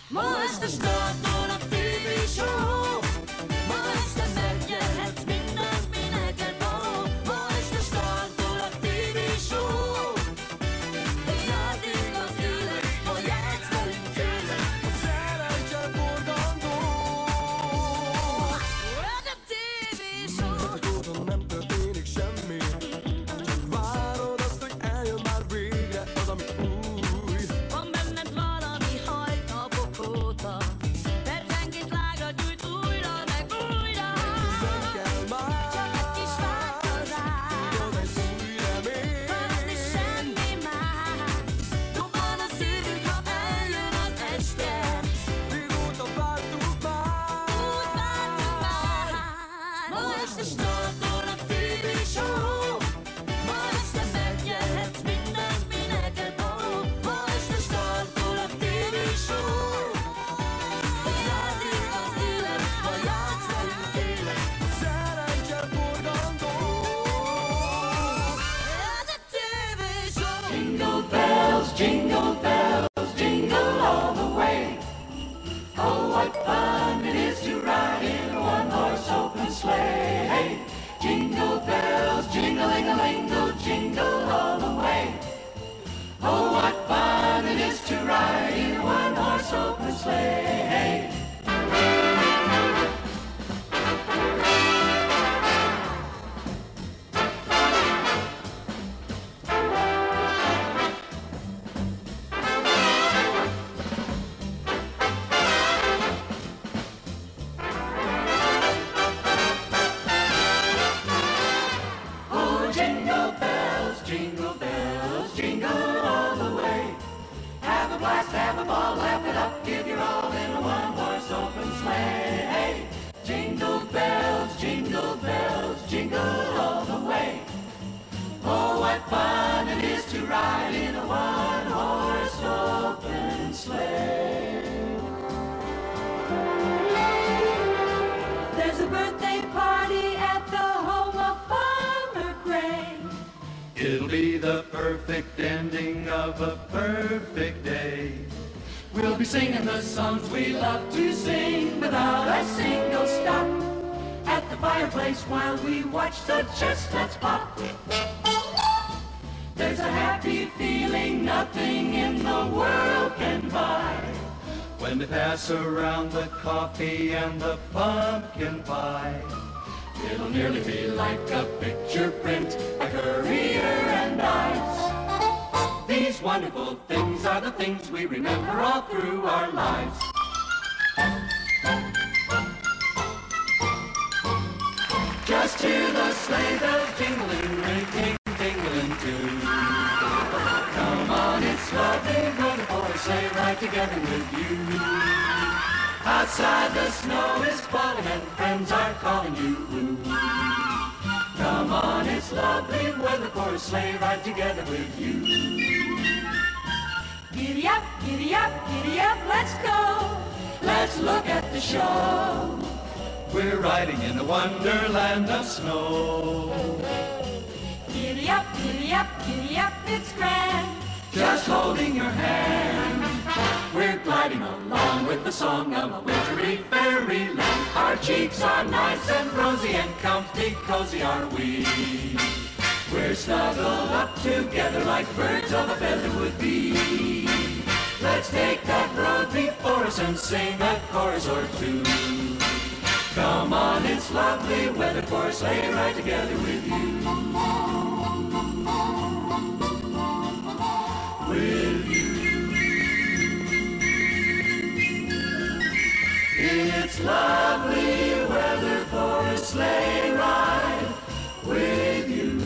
Ma este startol a TV show. Ma este megjelhetsz mindent, mi neked való. Ma este startol a TV show. Egy játék az élet, ha játsz velünk tőle. A szerencse forgandó. Ez a TV show. Otthon nem történik semmi, csak várod azt, hogy eljön már végre az, ami új. Van benned valami hajt napok óta, percenként lágra gyújt újra meg újra. Nem kell már, Csak egy kis változás, igaz egy új remény. valami semmi más. Dobban a szívünk, ha eljön az este. Régóta vártuk már. Úgy vártunk már. Ma este startol a TV show. Ma este megjelhetsz mindent, mi neked való. Ma este startol a TV show. Egy játék az élet, ha játsz velünk tényleg. A szerencse forgandó. Ez a TV show. Jingle bells, jingle all the way. Oh, what fun it is to ride in a one-horse open sleigh. Hey, jingle bells, jingle-a-ling-a-lingle, jingle all the way. Oh, what fun it is to ride in a one-horse open sleigh. Hey. Oh, jingle bells, jingle all the way. Have a blast, have a ball, laugh it up, give your all in a one-horse open sleigh. Hey, jingle bells, jingle all the way. Oh, what fun it is to ride in a one-horse open sleigh. There's a birthday party at the home of Farmer Gray. It'll be the perfect ending of a perfect day. We'll be singing the songs we love to sing without a single stop. At the fireplace while we watch the chestnuts pop. There's a happy feeling nothing in the world can buy. When they pass around the coffee and the pumpkin pie. It'll nearly be like a picture print, like Currier and Ives. These wonderful things are the things we remember all through our lives. Just hear the sleigh bells jingling, ring, ting, tingling too. Come on, it's lovely weather for a sleigh ride together with you. Outside the snow is falling and friends are calling you. Come on, it's lovely weather for a sleigh ride together with you. Giddy up, giddy up, giddy up, let's go. Let's look at the show. We're riding in a wonderland of snow. Giddy up, giddy up, giddy up, it's grand. Just holding your hand. We're gliding along with the song of a wintry fairyland. Our cheeks are nice and rosy and comfy cozy are we. We're snuggled up together like birds of a feather would be. Let's take that road before us and sing a chorus or two. Come on, it's lovely weather for a sleigh ride together with you. With you. It's lovely weather for a sleigh ride with you.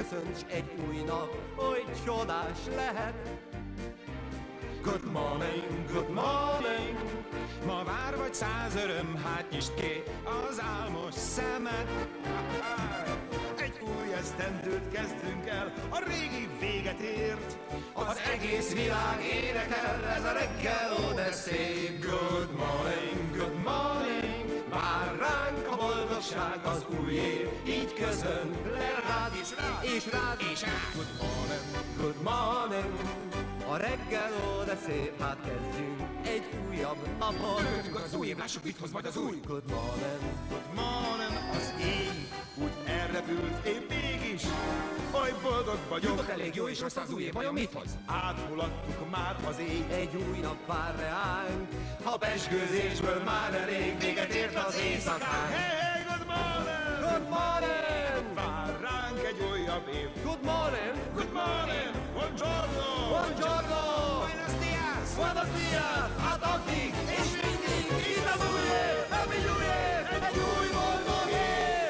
köszönts egy új nap, oly csodás lehet. Good morning, good morning. Ma vár vagy 100 öröm, hát nyisd ki az álmos szemed. Egy új esztendőt kezdünk el, a régi véget ért. Az egész világ énekel, ez a reggel, ó de szép. Good morning, good morning. Vár ránk a boldogság, az új év, így köszön le rád és rád és rád és rád. Good morning, good morning. A reggel, ó de szép, hát kezdjünk egy újabb napon. Töltjük az új év, lássuk mit hoz majd az új. Good morning, good morning. Az éj úgy elrepült, én mégis oly boldog vagyok. jutott elég jó és rossz az új év, vajon mit hoz? Átmulattuk már az éj. Egy új nap vár reánk, ha pezsgőzésből már elég, véget ért az éjszakánk. Hey, good morning! Good morning! Vár ránk egy újabb év. Good morning! Good morning! Buongiorno! Buongiorno! Buenos dias! Buenos dias! Hát addig és mindig itt az új év! Happy New Year! Egy új boldog év!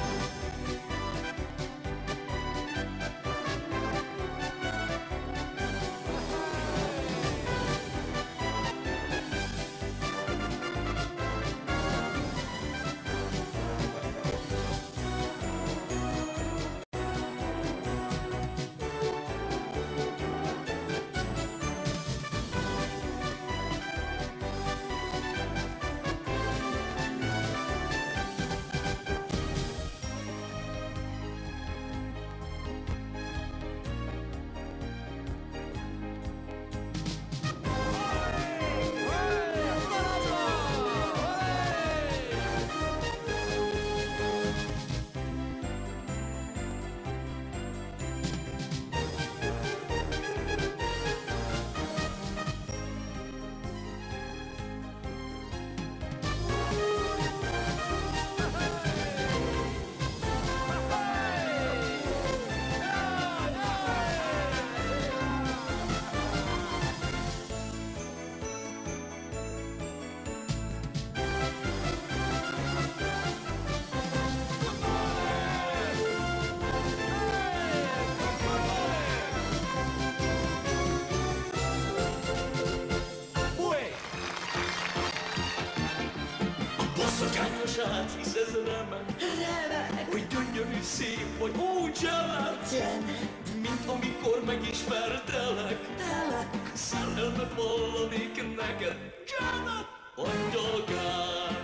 Bosszorkányos átvisz ez a remek, hogy gyönyörű szép vagy, ó Janet, mint amikor megismertelek, szerelmet vallanék neked, Janet, angyalkám.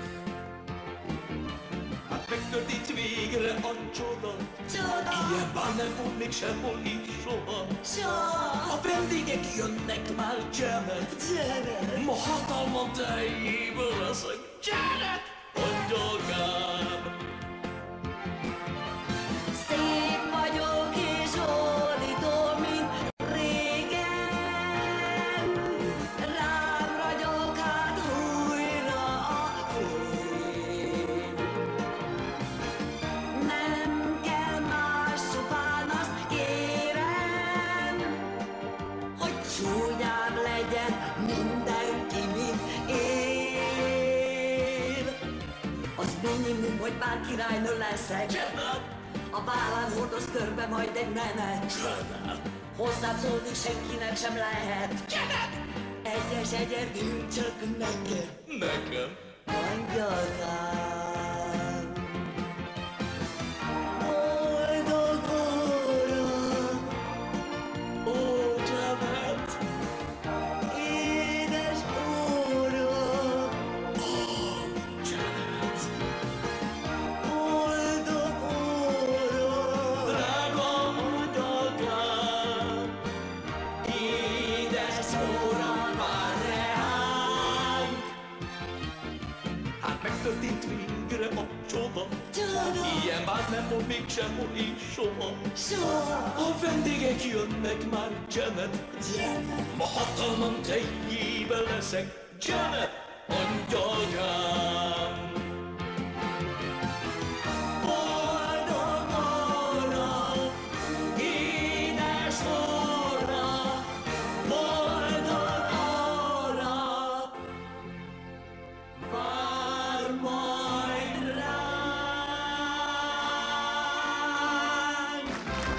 Hát megtörtént végre a csoda, ilyen bár nem volt még sehol így soha. A vendégek jönnek már, Janet, ma hatalmam teljéből leszek, Janet, angyalkám. Szép vagyok és hódító, mint régen. Rám ragyog hát újra a fény. Nem kell más, csupán azt kérem, hogy csúnyább legyen mindenki, mint én. Az minimum, hogy bár királynő leszek. A vállán hordoz körbe majd egy nemet. Hozzám szólni senkinek sem lehet. Egyes egyedül csak nekem. Nekem. Angyalkám. Boldog óra. Ó, Janet. Édes óra. Janet. Boldog óra. Drága angyalkám. Édes óra vár reánk. Hát megtörtént végre a csoda, ilyen bár nem volt még sehol így soha. A vendégek jönnek már, Janet, ma hatalmam teljében leszek, Janet, angyalkám. Boldog óra, édes óra, boldog óra, vár majd ránk.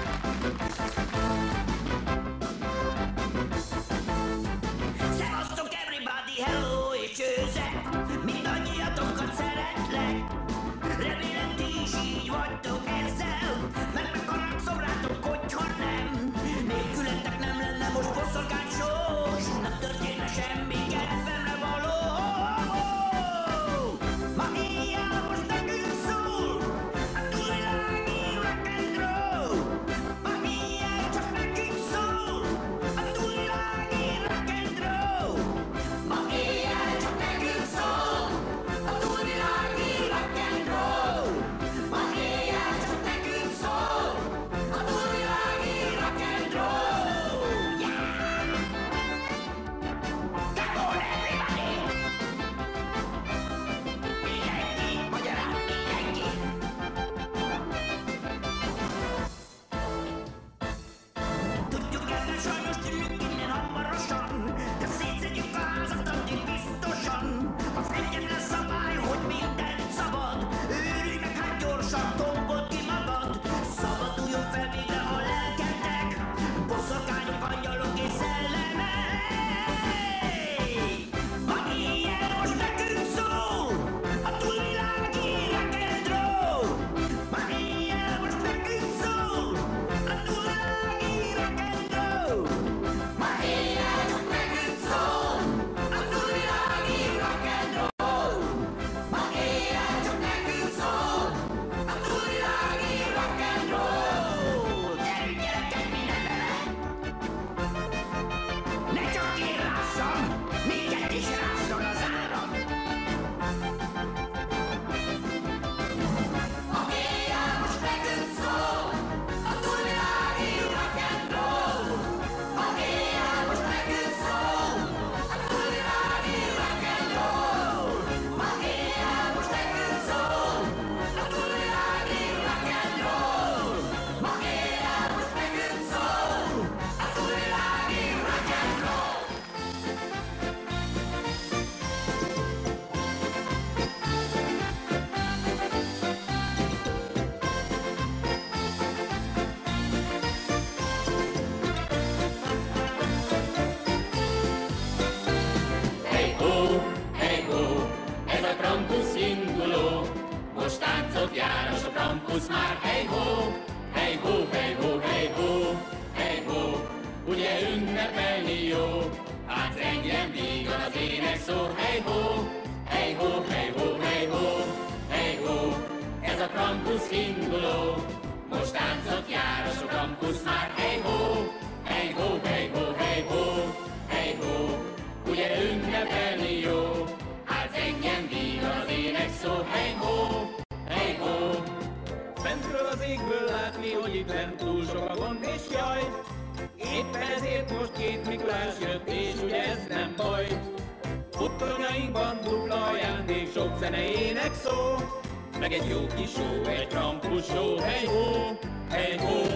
baj. Éppen ezért most két Mikulás jött, és ugye ez nem baj. Futtonyainkban dupla ajándék, sok zene ének szó, meg egy jó kis só, egy krampus só, hey ho, hey ho.